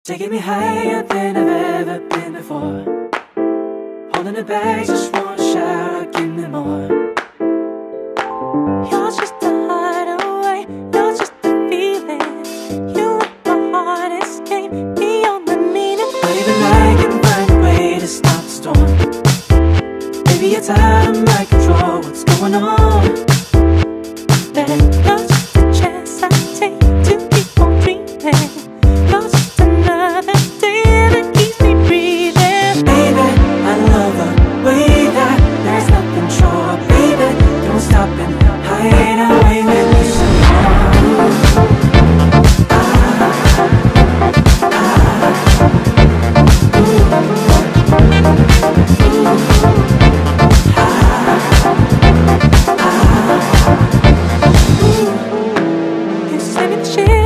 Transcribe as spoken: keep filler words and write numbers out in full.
taking me higher than I've ever been before. Holding it back, just wanna shout, give me more. You're just a hideaway, you're just a feeling. You let my heart escape beyond the meaning. But even I can find a way to stop the storm. Baby, it's out of my control, what's going on? That you're just a chance I take to keep on dreaming. You're just another day that keeps me breathing. Baby, I love the way that there's nothing sure. Baby, don't stop and hide away with me some more. Ah, ah, ooh, ooh, ah, ah, ooh. You send me the shit.